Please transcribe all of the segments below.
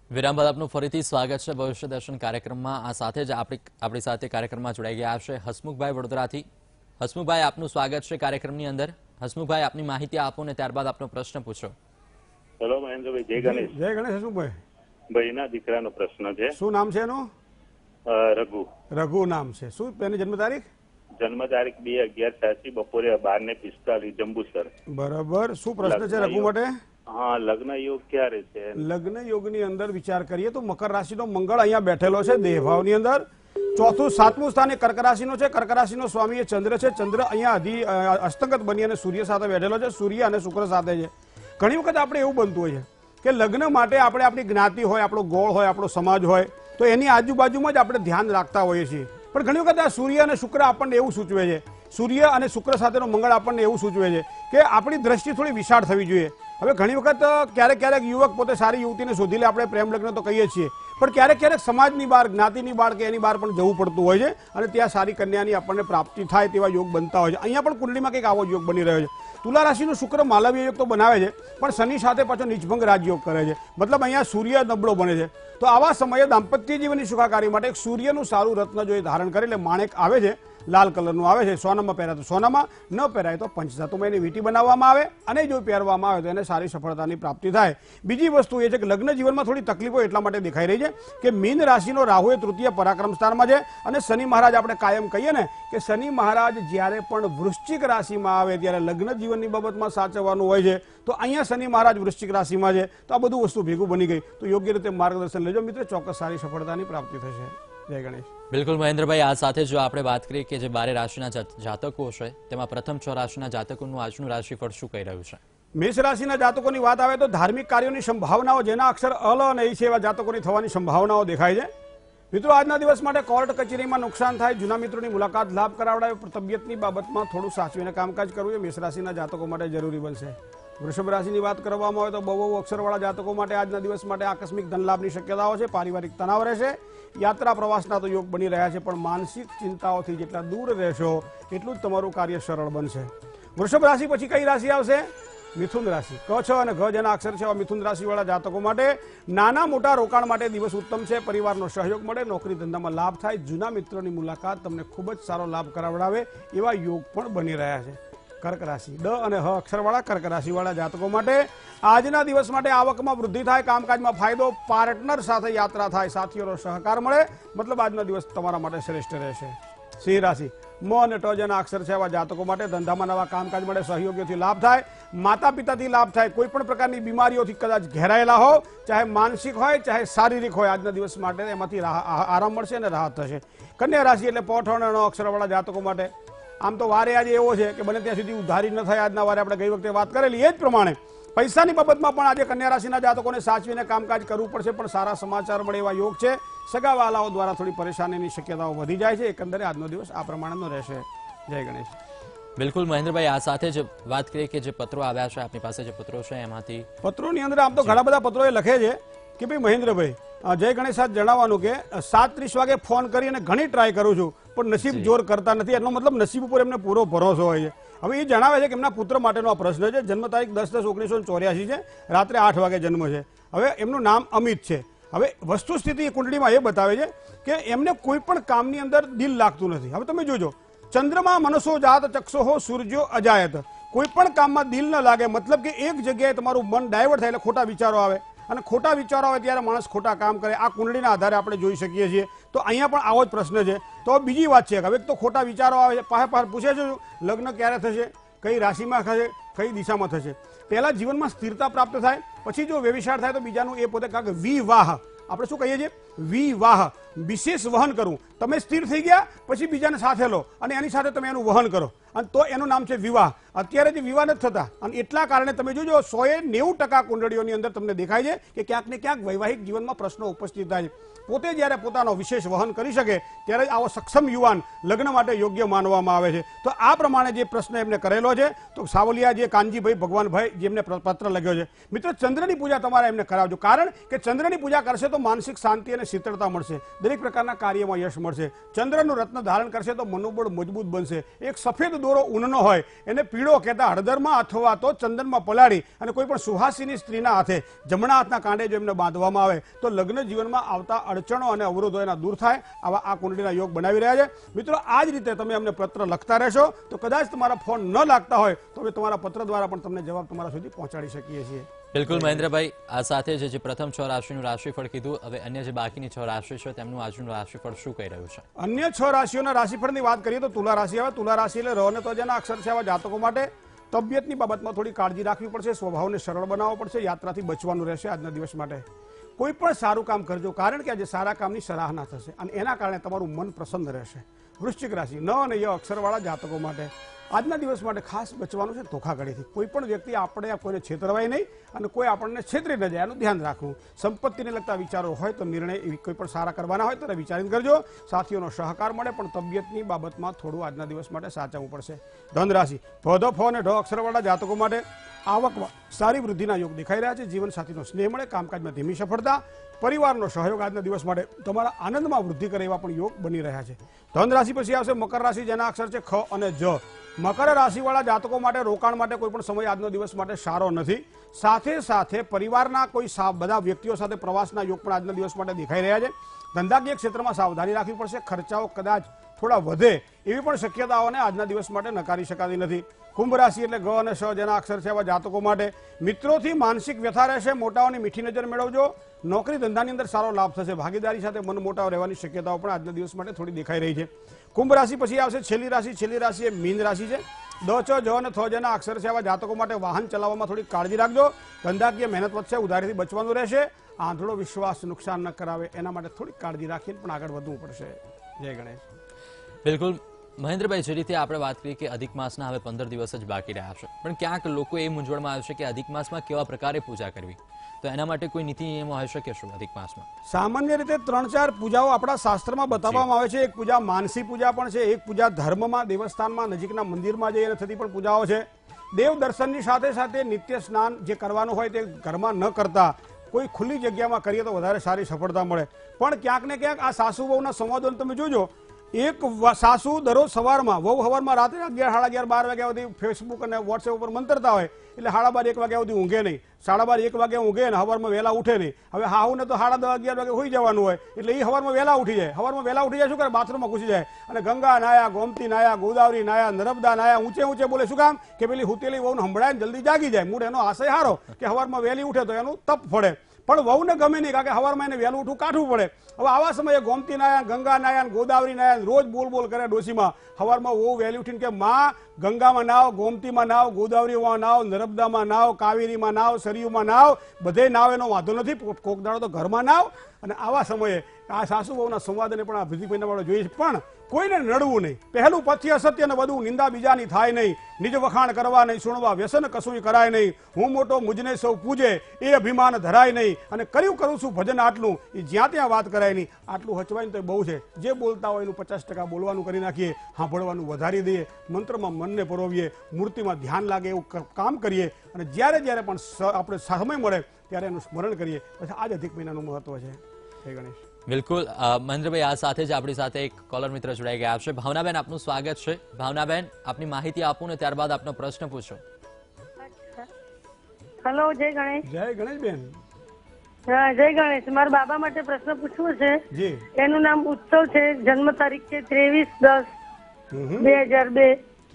વિરામ બાદ આપનું ફરીથી સ્વાગત છે ભવિષ્ય દર્શન કાર્યક્રમમાં। આ સાથે જ આપણી સાથે કાર્યક્રમમાં જોડાઈ ગયા છે હસમુખભાઈ વડોદરાથી। હસમુખભાઈ, આપનું સ્વાગત છે કાર્યક્રમની અંદર। હસમુખભાઈ, આપની માહિતી આપો ને ત્યારબાદ આપનો પ્રશ્ન પૂછો। હેલો મહેન્દ્રભાઈ, જય ગણેશ। જય ગણેશ હસમુખભાઈ। ભાઈના દીકરાનો પ્રશ્ન છે। શું નામ છે એનું? રઘુ। રઘુ નામ છે। શું એની જન્મ તારીખ? જન્મ તારીખ 2/11/86 બપોરે 12:45 જંબુસર। બરાબર। શું પ્રશ્ન છે રઘુ માટે? હા, લગ્ન યોગ ક્યારે છે? લગ્ન યોગની અંદર વિચાર કરીએ તો મકર રાશિનો મંગળ અહીંયા બેઠેલો છે દેહભાવની અંદર। ચોથું સાતમું સ્થાન એ કર્ક રાશિનો છે। કર્ક રાશિનો સ્વામી એ ચંદ્ર છે। ચંદ્ર અહીંયા અસ્તંગત બની અને સૂર્ય સાથે બેઠેલો છે। સૂર્ય અને શુક્ર સાથે છે। ઘણી વખત આપણે એવું બનતું હોય છે કે લગ્ન માટે આપણે આપણી જ્ઞાતિ હોય, આપણો ગોળ હોય, આપણો સમાજ હોય તો એની આજુબાજુમાં જ આપણે ધ્યાન રાખતા હોઈએ છીએ। પણ ઘણી વખત આ સૂર્ય અને શુક્ર આપણને એવું સૂચવે છે, સૂર્ય અને શુક્ર સાથેનો મંગળ આપણને એવું સૂચવે છે કે આપણી દ્રષ્ટિ થોડી વિશાળ થવી જોઈએ। હવે ઘણી વખત ક્યારેક યુવક પોતે સારી યુવતીને શોધી લે, આપણે પ્રેમ લગ્ન તો કહીએ છીએ, પણ ક્યારેક સમાજની બહાર, જ્ઞાતિની બહાર કે એની બહાર પણ જવું પડતું હોય છે અને ત્યાં સારી કન્યાની આપણને પ્રાપ્તિ થાય તેવા યોગ બનતા હોય છે। અહીંયા પણ કુંડલીમાં કંઈક આવો યોગ બની રહ્યો છે। તુલા રાશિનો શુક્ર માલવ્ય યોગ તો બનાવે છે પણ શનિ સાથે પાછો નીચભંગ રાજયોગ કરે છે, મતલબ અહીંયા સૂર્ય નબળો બને છે। તો આવા સમયે દાંપત્ય જીવનની સુખાકારી માટે એક સૂર્યનું સારું રત્ન જો એ ધારણ કરે, એટલે માણેક આવે છે, લાલ કલરનું આવે છે, સોનામાં પહેરાય તો સોનામાં, ન પહેરાય તો પંચધાતુમાં એની વીંટી બનાવવામાં આવે અને જો પહેરવામાં આવે તો એને સારી સફળતાની પ્રાપ્તિ થાય। બીજી વસ્તુ એ છે કે લગ્ન જીવનમાં થોડી તકલીફો એટલા માટે દેખાઈ રહી છે કે મીન રાશિનો રાહુ એ તૃતીય પરાક્રમ સ્થાનમાં છે અને શનિ મહારાજ, આપણે કાયમ કહીએ ને કે શનિ મહારાજ જ્યારે પણ વૃશ્ચિક રાશિમાં આવે ત્યારે લગ્ન જીવનની બાબતમાં સાચવવાનું હોય છે। તો અહીંયા શનિ મહારાજ વૃશ્ચિક રાશિમાં છે તો આ બધું વસ્તુ ભેગું બની ગઈ, તો યોગ્ય રીતે માર્ગદર્શન લેજો મિત્રો, ચોક્કસ સારી સફળતાની પ્રાપ્તિ થશે। જય ગણેશ। બિલકુલ મહેન્દ્રભાઈ, આ સાથે જો આપણે વાત કરીએ કે જે 12 રાશિના જાતકો છે તેમાં પ્રથમ 6 રાશિના જાતકોનું આજનું રાશિફળ શું કહી રહ્યું છે? મેષ રાશિના જાતકોની વાત આવે તો ધાર્મિક કાર્યોની સંભાવનાઓ, જેના અક્ષર અલ અને ઈ છે એવા જાતકોની થવાની સંભાવનાઓ દેખાય છે। મિત્રો, આજના દિવસ માટે કોર્ટ કચેરીમાં નુકસાન થાય, જૂના મિત્રોની મુલાકાત લાભ કરાવડાવે, તબિયતની બાબતમાં થોડું સાચવીને કામકાજ કરવું એ મેષ રાશિના જાતકો માટે જરૂરી બનશે। વૃષભ રાશિની વાત કરવામાં આવે તો બહુ અક્ષરવાળા જાતકો માટે આજના દિવસ માટે આકસ્મિક ધન લાભની શક્યતાઓ છે, પારિવારિક તણાવ રહેશે, યાત્રા પ્રવાસના તો યોગ બની રહ્યા છે, પણ માનસિક ચિંતાઓથી જેટલા દૂર રહેશો એટલું જ તમારું કાર્ય સરળ બનશે। વૃષભ રાશિ પછી કઈ રાશિ આવશે? મિથુન રાશિ। ક, છ અને ઘ જેના અક્ષર છે એવા મિથુન રાશિવાળા જાતકો માટે નાના મોટા રોકાણ માટે દિવસ ઉત્તમ છે, પરિવારનો સહયોગ મળે, નોકરી ધંધામાં લાભ થાય, જૂના મિત્રોની મુલાકાત તમને ખૂબ જ સારો લાભ કરાવડાવે એવા યોગ પણ બની રહ્યા છે। કર્ક રાશિ, ડ અને હ અક્ષરવાળા કર્ક રાશિવાળા જાતકો માટે આજના દિવસ માટે આવકમાં વૃદ્ધિ થાય, કામકાજમાં ફાયદો, પાર્ટનર સાથે યાત્રા થાય, સાથીઓનો સહકાર મળે, મતલબ આજનો દિવસ તમારા માટે શ્રેષ્ઠ રહેશે। સિંહ રાશિ, મ અને ટ જેના અક્ષર છે એવા જાતકો માટે ધંધામાં નવા કામકાજ મળે, સહયોગીઓથી લાભ થાય, માતા પિતાથી લાભ થાય, કોઈ પણ પ્રકારની બીમારીઓથી કદાચ ઘેરાયેલા હો, ચાહે માનસિક હોય ચાહે શારીરિક હોય, આજના દિવસ માટે એમાંથી આરામ મળશે અને રાહત થશે। કન્યા રાશિ એટલે પોઠ અને ણ અક્ષરવાળા જાતકો માટે આમ તો વારે આજે એવો છે કે બને ત્યાં સુધી ઉધારી ન થાય। આજના વારે આપણે ગઈ વખતે વાત કરેલી એ જ પ્રમાણે પૈસાની બાબતમાં પણ આજે કન્યા રાશિના જાતકોને સાચવીને કામકાજ કરવું પડશે, પણ સારા સમાચાર મળે એવા યોગ છે। સગાવાલાઓ દ્વારા થોડી પરેશાનીની શક્યતાઓ વધી જાય છે। એકંદરે આજનો દિવસ આ પ્રમાણેનો રહેશે। જય ગણેશ। બિલકુલ મહેન્દ્રભાઈ, આ સાથે જ વાત કરીએ કે જે પત્રો આવ્યા છે આપની પાસે, જે પત્રો છે એમાંથી પત્રોની અંદર આમ તો ઘણા બધા પત્રો એ લખે છે કે ભાઈ મહેન્દ્રભાઈ, જય ગણેશ સાહેબ, જણાવવાનું કે 7:30 વાગે ફોન કરી અને ઘણી ટ્રાય કરું છું પણ નસીબ જોર કરતા નથી, એનો મતલબ નસીબ ઉપર એમને પૂરો ભરોસો હોય છે। હવે એ જણાવે છે કે એમના પુત્ર માટેનો આ પ્રશ્ન છે, જન્મ તારીખ 10/10/1984 છે, રાત્રે 8 વાગે જન્મ છે। હવે એમનું નામ અમિત છે। હવે વસ્તુ સ્થિતિ કુંડળીમાં એ બતાવે છે કે એમને કોઈ પણ કામની અંદર દિલ લાગતું નથી। હવે તમે જોજો, ચંદ્રમાં મનસો જાત ચક્ષુહો સૂર્યો અજાયત, કોઈ પણ કામમાં દિલ ન લાગે, મતલબ કે એક જગ્યાએ તમારું મન ડાયવર્ટ થાય એટલે ખોટા વિચારો આવે, અને ખોટા વિચારો આવે ત્યારે માણસ ખોટા કામ કરે। આ કુંડળીના આધારે આપણે જોઈ શકીએ છીએ। તો અહીંયા પણ આવો જ પ્રશ્ન છે। તો બીજી વાત છે કે હવે તો ખોટા વિચારો આવે છે, પાહે પૂછે છે લગ્ન ક્યારે થશે, કઈ રાશિમાં થશે, કઈ દિશામાં થશે। પહેલા જીવનમાં સ્થિરતા પ્રાપ્ત થાય, પછી જો વ્યવિચાર થાય તો બીજાનું એ પોતે કારણ કે વિવાહ, આપણે શું કહીએ છીએ? વિવાહ, વિશેષ વહન કરવું। તમે સ્થિર થઈ ગયા પછી બીજાને સાથે લો અને એની સાથે તમે એનું વહન કરો, અને તો એનું નામ છે વિવાહ। અત્યારે જે વિવાહ નથી થતા, અને એટલા કારણે તમે જોજો 190% કુંડળીઓની અંદર તમને દેખાય છે કે ક્યાંક ને ક્યાંક વૈવાહિક જીવનમાં પ્રશ્નો ઉપસ્થિત થાય છે। પોતે જ્યારે પોતાનો વિશેષ વહન કરી શકે ત્યારે જ આવો સક્ષમ યુવાન લગ્ન માટે યોગ્ય માનવામાં આવે છે। તો આ પ્રમાણે જે પ્રશ્ન એમને કરેલો છે, તો સાવલિયા જે કાનજીભાઈ ભગવાનભાઈ જેમને પત્ર લખ્યો છે, મિત્રો ચંદ્રની પૂજા તમારે એમને કરાવજો, કારણ કે ચંદ્રની પૂજા કરશે તો માનસિક શાંતિ અને અને શીતળતા મળશે, દરેક પ્રકારના કાર્યમાં યશ મળશે. ચંદ્રનું રત્ન ધારણ કરશે તો મનોબળ મજબૂત બનશે. એક સફેદ દોરો ઊનનો હોય એને પીળો કહેતા હળદરમાં અથવા તો ચંદનમાં પલાળી અને કોઈ પણ સુહાસીની સ્ત્રીના હાથે જમણા હાથના કાંડે જો એમને બાંધવામાં આવે તો લગ્ન જીવનમાં આવતા અડચણો અને અવરોધો એના દૂર થાય. આવા આ કુંડળીના યોગ બનાવી રહ્યા છે. મિત્રો, આ જ રીતે તમે અમને પત્ર લખતા રહેશો તો કદાચ તમારા ફોન ન લાગતા હોય તો હવે તમારા પત્ર દ્વારા પણ તમને જવાબ તમારા સુધી પહોંચાડી શકીએ છીએ. બિલકુલ મહેન્દ્રભાઈ, આ સાથે જે પ્રથમ 6 રાશિનું રાશિફળ કીધું, હવે અન્ય જે બાકીની 6 રાશિ છે તેમનું આજનું રાશિફળ શું કહી રહ્યું છે? અન્ય 6 રાશિઓના રાશિફળની વાત કરીએ તો તુલા રાશિ આવે. તુલા રાશિ એટલે ર અને ત જેના અક્ષર છે આવા જાતકો માટે તબિયતની બાબતમાં થોડી કાળજી રાખવી પડશે. સ્વભાવને સરળ બનાવવો પડશે. યાત્રાથી બચવાનું રહેશે આજના દિવસ માટે. કોઈ પણ સારું કામ કરજો, કારણ કે આજે સારા કામની સરાહના થશે અને એના કારણે તમારું મન પ્રસન્ન રહેશે. વૃશ્ચિક રાશિ ન અને ય અક્ષરવાળા જાતકો માટે આજના દિવસ માટે ખાસ બચવાનું છે ધોખાધડીથી. કોઈ પણ વ્યક્તિ આપણે કોઈને છેતરવાય નહીં અને કોઈ આપણને છેતરી ન જાય એનું ધ્યાન રાખવું. સંપત્તિને લગતા વિચારો હોય તો નિર્ણય કોઈ પણ સારા કરવાના હોય તો વિચારીને કરજો. સાથીઓનો સહકાર મળે પણ તબિયતની બાબતમાં થોડું આજના દિવસ માટે સાચવવું પડશે. ધન રાશિ ભ ફ અને ઢ અક્ષરવાળા જાતકો માટે આવકમાં સારી વૃદ્ધિના યોગ દેખાઈ રહ્યા છે. જીવનસાથીનો સ્નેહ મળે, કામકાજમાં ધીમી સફળતા, પરિવારનો સહયોગ આજના દિવસ માટે તમારા આનંદમાં વૃદ્ધિ કરે એવા પણ યોગ બની રહ્યા છે. ધન રાશિ પછી આવશે મકર રાશિ જેના અક્ષર છે ખ અને જ. મકર રાશિવાળા જાતકો માટે રોકાણ માટે કોઈ પણ સમય આજનો દિવસ માટે સારો નથી. સાથે સાથે પરિવારના કોઈ બધા વ્યક્તિઓ સાથે પ્રવાસના યોગ પણ આજના દિવસ માટે દેખાઈ રહ્યા છે. ધંધાકીય ક્ષેત્રમાં સાવધાની રાખવી પડશે. ખર્ચાઓ કદાચ થોડા વધે એવી પણ શક્યતાઓને આજના દિવસ માટે નકારી શકાતી નથી. કુંભ રાશિ એટલે ગ અને શ જેના અક્ષર છે એવા જાતકો માટે મિત્રોથી માનસિક વ્યથા રહેશે. મોટાઓની મીઠી નજર મેળવજો. નોકરી ધંધાની અંદર સારો લાભ થશે. ભાગીદારી સાથે મન મોટાવ રહેવાની શક્યતાઓ પણ આજના દિવસ માટે થોડી દેખાઈ રહી છે. કુંભ રાશિ પછી આવશે છેલ્લી રાશિ. છેલ્લી રાશિ એ મીન રાશિ છે. દ ચ જ અને થ જેના અક્ષર છે એવા જાતકો માટે વાહન ચલાવવામાં થોડી કાળજી રાખજો. ધંધાકીય મહેનત વધશે. ઉધારીથી બચવાનું રહેશે. આંધળો વિશ્વાસ નુકસાન ન કરાવે એના માટે થોડી કાળજી રાખીને પણ આગળ વધવું પડશે. જય ગણેશ. બિલકુલ મહેન્દ્રભાઈ, જે રીતે આપણે વાત કરી કે અધિક માસના હવે 15 દિવસ જ બાકી રહ્યા છે, પણ ક્યાંક લોકો એ મૂંઝવણમાં આવે છે કે અધિક માસમાં કેવા પ્રકારે પૂજા કરવી, તો એના માટે કોઈ નીતિ નિયમો હોઈ શકે શું અધિક માસમાં? સામાન્ય રીતે 3-4 પૂજાઓ આપણા શાસ્ત્રમાં બતાવવામાં આવે છે. એક પૂજા માનસી પૂજા પણ છે. એક પૂજા ધર્મમાં દેવસ્થાનમાં નજીકના મંદિરમાં જઈને થતી પણ પૂજાઓ છે. દેવ દર્શનની સાથે સાથે નિત્ય સ્નાન જે કરવાનું હોય તે ઘરમાં ન કરતા કોઈ ખુલ્લી જગ્યામાં કરીએ તો વધારે સારી સફળતા મળે. પણ ક્યાંક ને ક્યાંક આ સાસુ વહુના સંવાદોને તમે જોજો. એક સાસુ દરરોજ સવારમાં વહુ સવારમાં રાત્રે 11, 11:30, 12 વાગ્યા સુધી ફેસબુક અને વોટ્સએપ ઉપર મંતરતા હોય એટલે 12:30, 1 વાગ્યા સુધી ઊંઘે નહીં. 12:30, 1 વાગ્યા ઊંઘે ને સવારમાં વહેલા ઉઠે નહીં. હવે હાહુને તો 10:30, 11 વાગે હોઈ જવાનું હોય એટલે એ સવારમાં વહેલા ઉઠી જાય. સવારમાં વહેલા ઉઠી જાય શું કરે? બાથરૂમમાં ઘૂસી જાય અને ગંગા નાયા, ગોમતી નાયા, ગોદાવરી નાયા, નર્મદા નાયા, ઊંચે બોલે. શું કામ? કે પેલી હુતેલી વહુને સંભળાય ને જલ્દી જાગી જાય. મૂળ એનો આશય સારો કે સવારમાં વહેલી ઉઠે તો એનું તપ ફળે. પણ વહુને ગમે નહીં, કારણ કે સવારમાં એને વહેલું ઉઠવું કાઢવું પડે. હવે આવા સમયે ગોમતી નાયા, ગંગા નાયા, ગોદાવરી નાયા રોજ બોલ કરે ડોશીમાં. સવારમાં વહુ વહેલી ઉઠીને કે માં ગંગામાં નાવ, ગોમતીમાં નાવ, ગોદાવરીમાં નાવ, નર્મદામાં નાવ, કાવેરીમાં નાવ, સરયુમાં નાવ, બધે નાવ એનો વાંધો નથી. કોક દાડો તો ઘરમાં નાવ. અને આવા સમયે આ સાસુ વહુના સંવાદને પણ આ વિધિ વાળો જોઈએ છે. પણ કોઈને નડવું નહીં. પહેલું પથ્ય સત્ય ને બધું નિંદા બીજાની થાય નહીં. નિજ વખાણ કરવા નહીં, સુણવા વ્યસન કશું કરાય નહીં. હું મોટો મુજને સૌ પૂજે એ અભિમાન ધરાય નહીં. અને કરું છું ભજન આટલું એ જ્યાં ત્યાં વાત કરાય નહીં. આટલું હચવાય તો બહુ છે. જે બોલતા હોય એનું 50% બોલવાનું કરી નાખીએ, સાંભળવાનું વધારી દઈએ, મંત્રમાં મનને પરોવીએ, મૂર્તિમાં ધ્યાન લાગે એવું કામ કરીએ અને જ્યારે પણ આપણે સમય મળે ત્યારે એનું સ્મરણ કરીએ. પછી આ જ અધિક મહિનાનું મહત્વ છે. જય ગણેશ. બિલકુલ મહેન્દ્રભાઈ, આ સાથે જ આપણી સાથે એક કોલર મિત્ર જોડાઈ ગયા છે. ભાવનાબેન, આપનું સ્વાગત છે. ભાવનાબેન, આપની માહિતી આપો ને ત્યારબાદ આપનો પ્રશ્ન પૂછો. હેલો, જય ગણેશ. જય ગણેશ બેન. જય ગણેશ. મારા બાબા માટે પ્રશ્ન પૂછવો છે. જી. એનું નામ ઉત્સવ છે. જન્મ તારીખ છે 23/10/2002.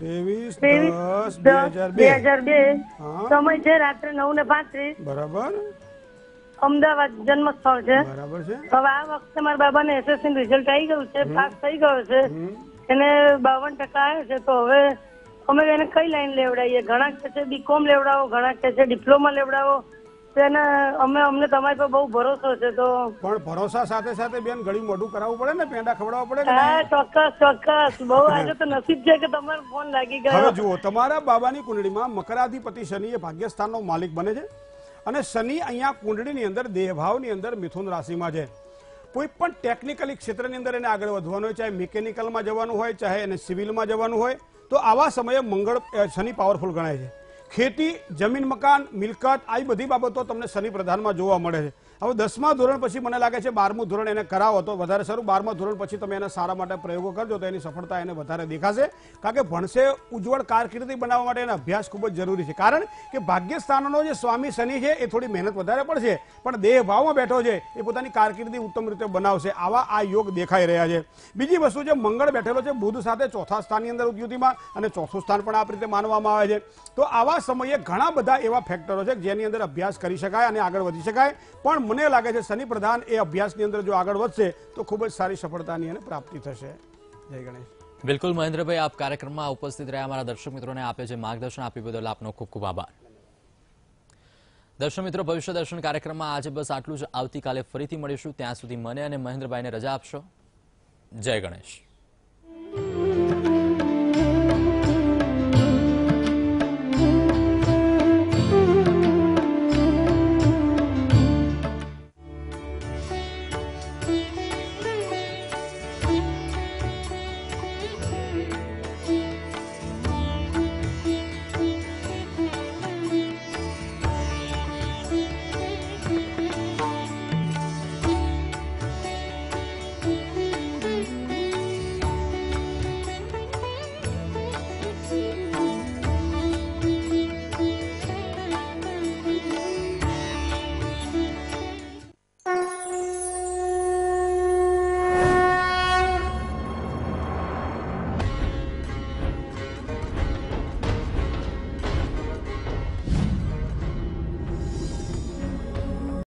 23/10/2002. સમય છે રાત્રે 9:35. બરાબર. અમદાવાદ જન્મ સ્થળ છે. બરાબર છે. હવે આ વખતે મારા બાબાને એસએસસી રિઝલ્ટ આવી ગયું છે, પાસ થઈ ગયો છે. એને 52% આવ્યો છે. તો હવે અમે એને કઈ લાઈન લેવડાવીએ? ઘણા કહે છે બીકોમ લેવડાવો, ઘણા કહે છે ડિપ્લોમા લેવડાવો. અમને તમારી પર બહુ ભરોસો છે. તો પણ ભરોસા સાથે સાથે બેન ઘડી મોઢું કરાવવું પડે ને, પેંડા ખવડાવવા પડે. હા, ચોક્કસ. બહુ આજે તો નસીબ છે કે તમારો ફોન લાગી ગયો. હવે જુઓ, તમારા બાબાની કુંડળીમાં મકરાધિપતિ શનિ એ ભાગ્યસ્થાનનો માલિક બને છે અને શનિ અહીંયા કુંડળીની અંદર દેહભાવની અંદર મિથુન રાશિમાં છે. કોઈ પણ ટેકનિકલી ક્ષેત્રની અંદર એને આગળ વધવાનું હોય, ચાહે મિકેનિકલમાં જવાનું હોય, ચાહે એને સિવિલમાં જવાનું હોય, તો આવા સમયે મંગળ શનિ પાવરફુલ ગણાય છે. ખેતી, જમીન, મકાન, મિલકત આવી બધી બાબતો તમને શનિ પ્રધાનમાં જોવા મળે છે. હવે 10મા ધોરણ પછી મને લાગે છે 12મું ધોરણ એને કરાવો તો વધારે સારું. 12મા ધોરણ પછી તમે એને સારા માટે પ્રયોગો કરજો તો એની સફળતા એને વધારે દેખાશે. કારણ કે ભણશે ઉજ્જવળ કારકિર્દી બનાવવા માટે એને અભ્યાસ ખૂબ જ જરૂરી છે. કારણ કે ભાગ્યસ્થાનનો જે સ્વામી શનિ છે એ થોડી મહેનત વધારે પડશે, પણ દેહ ભાવમાં બેઠો છે એ પોતાની કારકિર્દી ઉત્તમ રીતે બનાવશે. આવા આ યોગ દેખાઈ રહ્યા છે. બીજી વસ્તુ છે, મંગળ બેઠેલો છે બુધ સાથે ચોથા સ્થાનની અંદર ઉદ્યુતિમાં, અને ચોથું સ્થાન પણ આ રીતે માનવામાં આવે છે. તો આવા સમયે ઘણા બધા એવા ફેક્ટરો છે જેની અંદર અભ્યાસ કરી શકાય અને આગળ વધી શકાય. પણ મને લાગે છે શનિ પ્રધાન એ અભ્યાસની અંદર જો આગળ વધશે તો ખૂબ જ સારી સફળતાની એને પ્રાપ્તિ થશે. જય ગણેશ. બિલકુલ મહેન્દ્રભાઈ, આપ કાર્યક્રમમાં ઉપસ્થિત રહ્યા. અમારા દર્શક મિત્રોને આપે જે માર્ગદર્શન આપી બદલ આપનો ખૂબ ખૂબ આભાર. દર્શક મિત્રો, ભવિષ્ય દર્શન કાર્યક્રમમાં આજે બસ આટલું જ. આવતીકાલે ફરીથી મળીશું. ત્યાં સુધી મને અને મહેન્દ્રભાઈને રજા આપશો. જય ગણેશ.